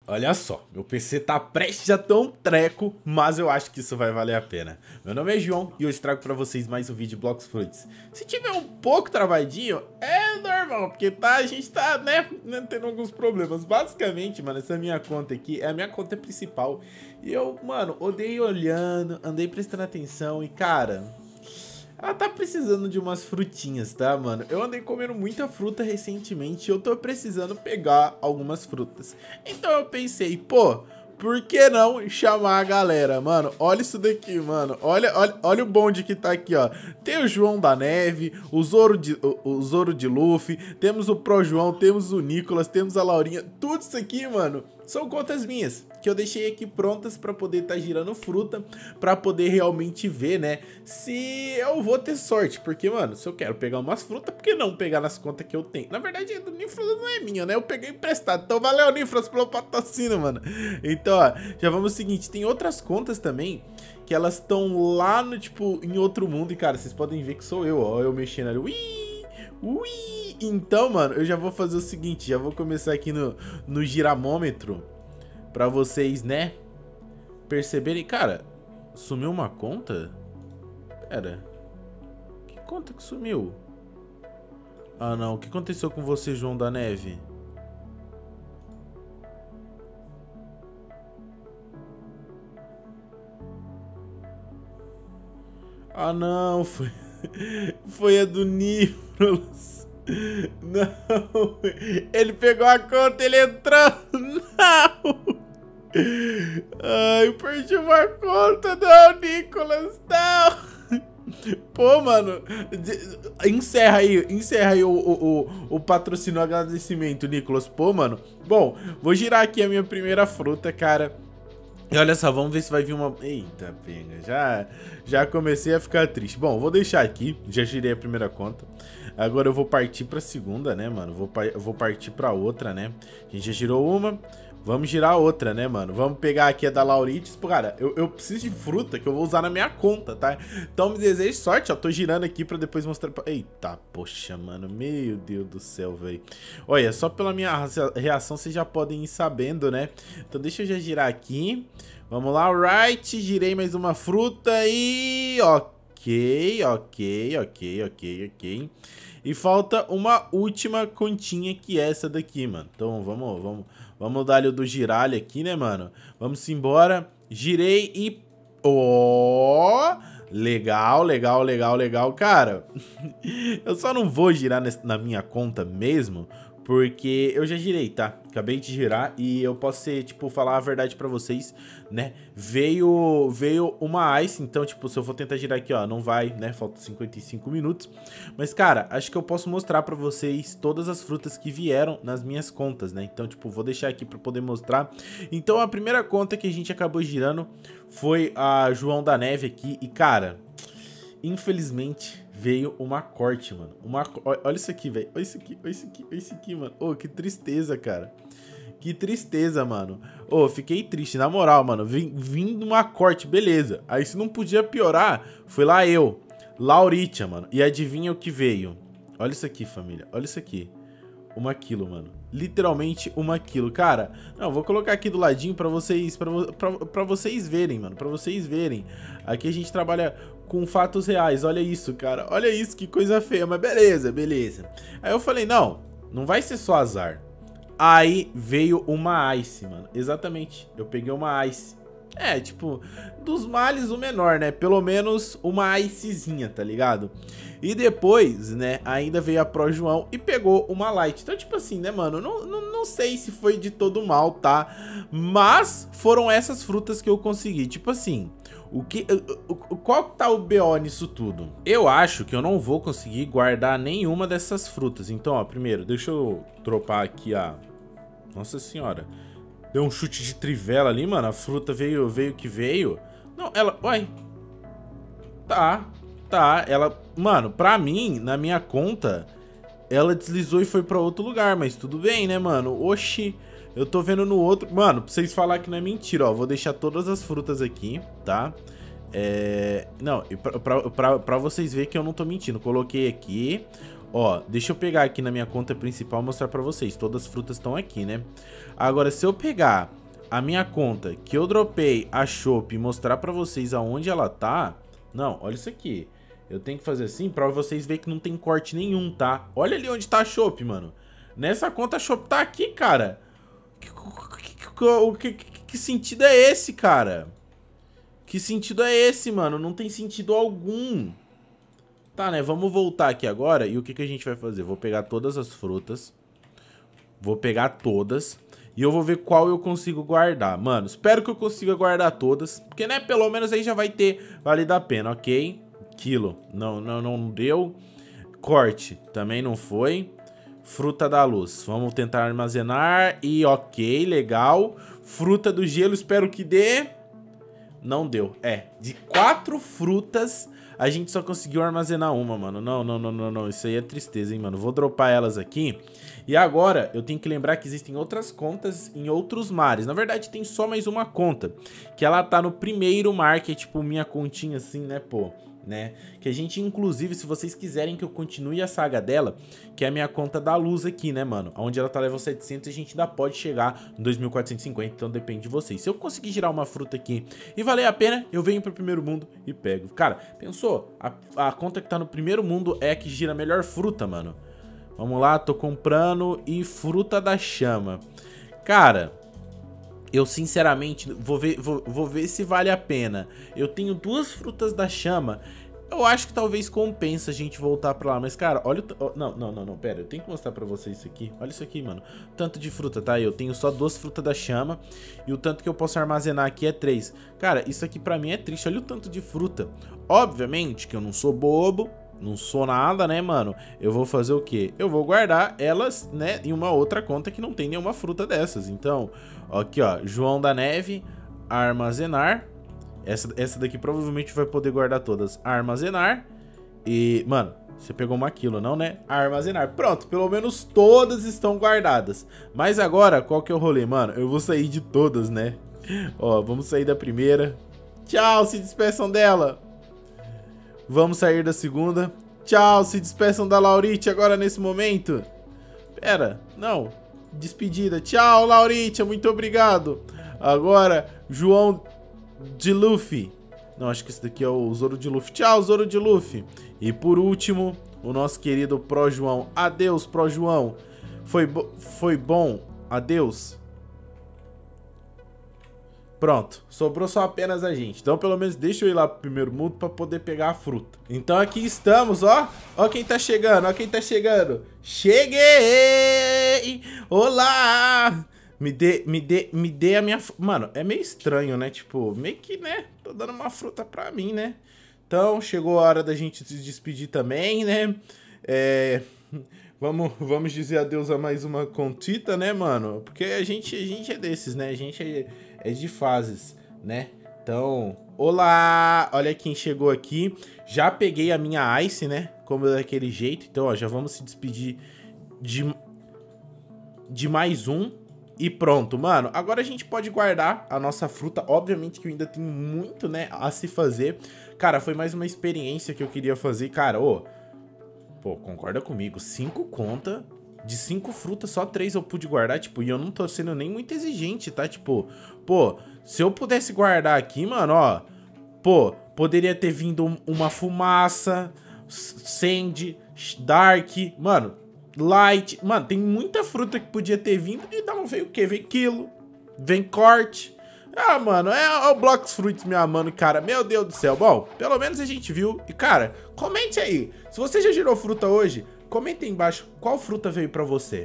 Olha só, meu PC tá prestes a ter um treco, mas eu acho que isso vai valer a pena. Meu nome é João e hoje trago pra vocês mais um vídeo de Blox Fruits. Se tiver um pouco travadinho, é normal, porque a gente tá, né, tendo alguns problemas. Basicamente, mano, essa minha conta aqui é a minha conta principal. E eu, mano, odeio olhando, andei prestando atenção e, cara... ela tá precisando de umas frutinhas, tá, mano? Eu andei comendo muita fruta recentemente e eu tô precisando pegar algumas frutas. Então eu pensei, pô, por que não chamar a galera, mano? Olha isso daqui, mano. Olha o bonde que tá aqui, ó. Tem o João da Neve, o Zoro de Luffy, temos o Pro João, temos o Nicolas, temos a Laurinha. Tudo isso aqui, mano, são contas minhas, que eu deixei aqui prontas pra poder tá girando fruta, pra poder realmente ver, né, se eu vou ter sorte. Porque, mano, se eu quero pegar umas frutas, por que não pegar nas contas que eu tenho? Na verdade, a do Nifros não é minha, né, eu peguei emprestado. Então valeu, Nifros, pelo patrocínio, mano. Então, ó, já vamos ao seguinte, tem outras contas também, que elas estão lá no, tipo, em outro mundo. E, cara, vocês podem ver que sou eu, ó, eu mexendo ali, ui. Então, mano, eu já vou fazer o seguinte, já vou começar aqui no giramômetro, pra vocês, né, perceberem. Cara, sumiu uma conta? Pera, que conta que sumiu? Ah, não, o que aconteceu com você, João da Neve? Ah, não, foi a do Nifros. Não, ele pegou a conta, ele entrou. Não. Ai, eu perdi uma conta, não, Nicolas, não. Pô, mano, encerra aí o patrocínio, o agradecimento, Nicolas. Pô, mano, bom, vou girar aqui a minha primeira fruta, cara. E olha só, vamos ver se vai vir uma... Eita, pega, já comecei a ficar triste. Bom, vou deixar aqui, já girei a primeira conta. Agora eu vou partir pra segunda, né, mano? Vou partir pra outra, né? A gente já girou uma, vamos girar outra, né, mano? Vamos pegar aqui a da Laurites. Pô, cara, eu preciso de fruta que eu vou usar na minha conta, tá? Então me desejo sorte, ó. Tô girando aqui pra depois mostrar pra... Eita, poxa, mano, meu Deus do céu, velho. Olha, só pela minha reação vocês já podem ir sabendo, né? Então deixa eu já girar aqui. Vamos lá, alright, girei mais uma fruta e... Ok. E falta uma última continha, que é essa daqui, mano. Então vamos dar ali o do giralho aqui, né, mano? Vamos embora. Girei e... Ó... Legal, cara. Eu só não vou girar na minha conta mesmo, porque eu já girei, tá? Acabei de girar e eu posso ser, tipo, falar a verdade pra vocês, né? Veio uma ice, então, tipo, se eu for tentar girar aqui, ó, não vai, né? Falta 55 minutos. Mas, cara, acho que eu posso mostrar pra vocês todas as frutas que vieram nas minhas contas, né? Então, tipo, vou deixar aqui pra poder mostrar. Então, a primeira conta que a gente acabou girando foi a João da Neve aqui. E, cara, infelizmente... veio uma corte, mano. Olha isso aqui, velho. Olha isso aqui, mano. Ô, que tristeza, cara. Que tristeza, mano. Ô, fiquei triste, na moral, mano. Vim numa corte, beleza. Aí se não podia piorar, foi lá eu, Lauritia, mano. E adivinha o que veio? Olha isso aqui, família. Olha isso aqui. 1 quilo, mano. Literalmente 1 quilo. Cara, não, vou colocar aqui do ladinho pra vocês, pra vocês verem, mano. Pra vocês verem. Aqui a gente trabalha com fatos reais. Olha isso, cara. Olha isso, que coisa feia. Mas beleza. Aí eu falei, não vai ser só azar. Aí veio uma ice, mano. Exatamente. Eu peguei uma ice. É, tipo, dos males o menor, né? Pelo menos uma icezinha, tá ligado? E depois, né, ainda veio a Pro João e pegou uma light. Então, tipo assim, né, mano, não sei se foi de todo mal, tá? Mas foram essas frutas que eu consegui. Tipo assim, qual tá o BO nisso tudo? Eu acho que eu não vou conseguir guardar nenhuma dessas frutas. Então, ó, primeiro, deixa eu dropar aqui a... Nossa senhora. Deu um chute de trivela ali, mano. A fruta veio que veio. Não, ela... Uai. Tá. Ela... Mano, pra mim, na minha conta, ela deslizou e foi pra outro lugar. Mas tudo bem, né, mano? Oxi. Eu tô vendo no outro... Mano, pra vocês falarem que não é mentira, ó. Vou deixar todas as frutas aqui, tá? Não, pra vocês verem que eu não tô mentindo. Coloquei aqui... Ó, deixa eu pegar aqui na minha conta principal e mostrar pra vocês. Todas as frutas estão aqui, né? Agora, se eu pegar a minha conta que eu dropei a Shop e mostrar pra vocês aonde ela tá... Não, olha isso aqui. Eu tenho que fazer assim pra vocês verem que não tem corte nenhum, tá? Olha ali onde tá a Shop, mano. Nessa conta a Shop tá aqui, cara. Que sentido é esse, cara? Que sentido é esse, mano? Não tem sentido algum. Tá, né? Vamos voltar aqui agora. E o que a gente vai fazer? Vou pegar todas as frutas. Vou pegar todas. E eu vou ver qual eu consigo guardar. Mano, espero que eu consiga guardar todas. Porque, né, pelo menos aí já vai ter valido a pena, ok? Quilo. Não deu. Corte. Também não foi. Fruta da luz. Vamos tentar armazenar. E ok, legal. Fruta do gelo, espero que dê. Não deu. De 4 frutas, a gente só conseguiu armazenar uma, mano. Não. Isso aí é tristeza, hein, mano. Vou dropar elas aqui. E agora, eu tenho que lembrar que existem outras contas em outros mares. Na verdade, tem só mais uma conta. Que ela tá no primeiro mar, que é tipo minha continha assim, né, pô. Né? Que a gente, inclusive, se vocês quiserem que eu continue a saga dela, que é a minha conta da luz aqui, né, mano? Onde ela tá level 700 e a gente ainda pode chegar no 2450, então depende de vocês. Se eu conseguir girar uma fruta aqui e valer a pena, eu venho pro primeiro mundo e pego. Cara, pensou? A conta que tá no primeiro mundo é a que gira a melhor fruta, mano. Vamos lá, tô comprando e fruta da chama. Cara... Eu sinceramente vou ver se vale a pena. Eu tenho 2 frutas da chama. Eu acho que talvez compensa a gente voltar pra lá. Mas, cara, olha o... Não, pera. Eu tenho que mostrar pra vocês isso aqui. Olha isso aqui, mano. Tanto de fruta, tá? Eu tenho só 2 frutas da chama. E o tanto que eu posso armazenar aqui é 3. Cara, isso aqui pra mim é triste. Olha o tanto de fruta. Obviamente que eu não sou bobo. Não sou nada, né, mano? Eu vou fazer o quê? Eu vou guardar elas, né, em uma outra conta que não tem nenhuma fruta dessas. Então, aqui, ó, João da Neve, armazenar. Essa daqui provavelmente vai poder guardar todas. Armazenar. E, mano, você pegou 1 quilo, não, né? Armazenar. Pronto, pelo menos todas estão guardadas. Mas agora, qual que é o rolê, mano? Eu vou sair de todas, né? Ó, vamos sair da primeira. Tchau, se despeçam dela. Vamos sair da segunda. Tchau, se despeçam da Laurite agora nesse momento. Pera, não. Despedida. Tchau, Laurite, muito obrigado. Agora, João de Luffy. Não, acho que esse daqui é o Zoro de Luffy. Tchau, Zoro de Luffy. E por último, o nosso querido Pro João. Adeus, Pro João. Foi bom. Adeus. Pronto, sobrou só apenas a gente. Então pelo menos deixa eu ir lá pro primeiro mundo pra poder pegar a fruta. Então aqui estamos, ó. Ó quem tá chegando, ó quem tá chegando. Cheguei! Olá! Me dê a minha... Mano, é meio estranho, né? Tipo, meio que, né? Tô dando uma fruta pra mim, né? Então chegou a hora da gente se despedir também, né? Vamos dizer adeus a mais uma contita, né, mano? Porque a gente é desses, né? A gente é de fases, né? Então, olá! Olha quem chegou aqui. Já peguei a minha Ice, né? Como daquele jeito. Então, ó, já vamos se despedir de mais um. E pronto, mano. Agora a gente pode guardar a nossa fruta. Obviamente que eu ainda tenho muito, né, a se fazer. Cara, foi mais uma experiência que eu queria fazer. Cara, ô... Pô, concorda comigo, 5 contas, de 5 frutas, só 3 eu pude guardar, tipo, e eu não tô sendo nem muito exigente, tá? Tipo, pô, se eu pudesse guardar aqui, mano, ó, pô, poderia ter vindo uma fumaça, Sand, Dark, mano, Light, mano, tem muita fruta que podia ter vindo e não veio o quê? Vem quilo, vem corte. Ah, mano, é o Blox Fruits me amando, cara. Meu Deus do céu. Bom, pelo menos a gente viu. E, cara, comente aí. Se você já girou fruta hoje, comenta aí embaixo qual fruta veio pra você.